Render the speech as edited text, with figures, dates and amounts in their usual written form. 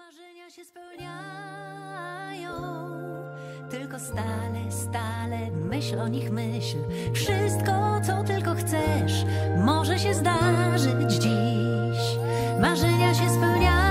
Marzenia się spełniają, tylko stale, stale myśl o nich myśl. Wszystko, co tylko chcesz, może się zdarzyć dziś. Marzenia się spełniają.